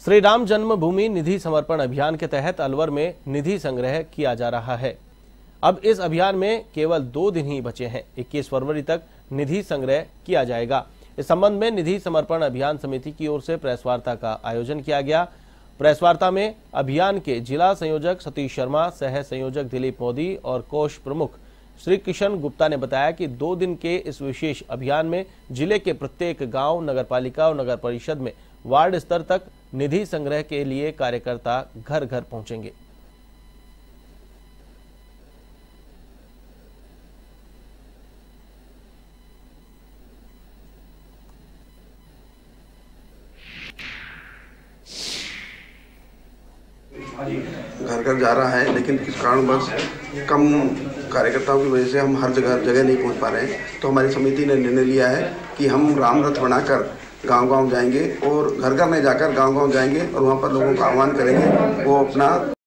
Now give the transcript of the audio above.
श्री राम जन्मभूमि निधि समर्पण अभियान के तहत अलवर में निधि संग्रह किया जा रहा है। अब इस अभियान में केवल 2 दिन ही बचे हैं। 21 फरवरी तक निधि संग्रह किया जाएगा। इस संबंध में निधि समर्पण अभियान समिति की ओर से प्रेस वार्ता का आयोजन किया गया। प्रेस वार्ता में अभियान के जिला संयोजक सतीश शर्मा, सह संयोजक दिलीप मोदी और कोष प्रमुख श्री किशन गुप्ता ने बताया कि 2 दिन के इस विशेष अभियान में जिले के प्रत्येक गांव, नगरपालिका और नगर परिषद में वार्ड स्तर तक निधि संग्रह के लिए कार्यकर्ता घर घर पहुंचेंगे। घर घर जा रहा है, लेकिन किस कारणवश कम कार्यकर्ताओं की वजह से हम हर जगह नहीं पहुंच पा रहे हैं। तो हमारी समिति ने निर्णय लिया है कि हम राम रथ बनाकर गांव-गांव जाएंगे और घर घर में जाकर गांव-गांव जाएंगे और वहां पर लोगों का आह्वान करेंगे वो अपना